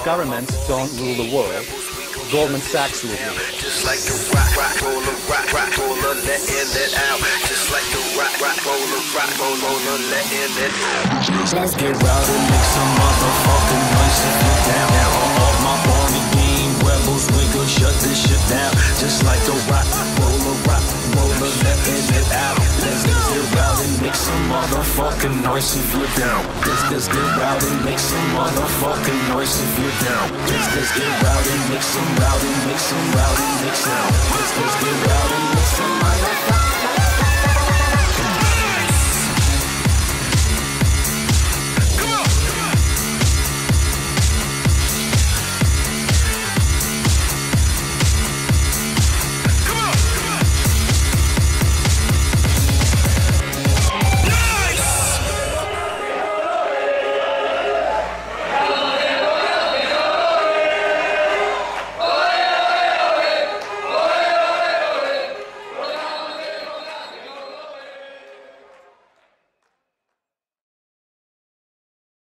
governments don't rule the world. Goldman Sachs rules the world. Just like the rock roller, let in, let out. Just like the rock roller, let in, let out. Let's get rowdy, make some motherfucking noise if you're down. All my Barney Bean rebels, we gon' shut this shit down. Just like the rock roller, let in, let out. Let's get rowdy, make some motherfucking noise if you're down. Let's get rowdy, make some motherfucking noise if you're down. Let's get rowdy, make some rowdy, make some rowdy, make some. Let's get rowdy, make some motherfucking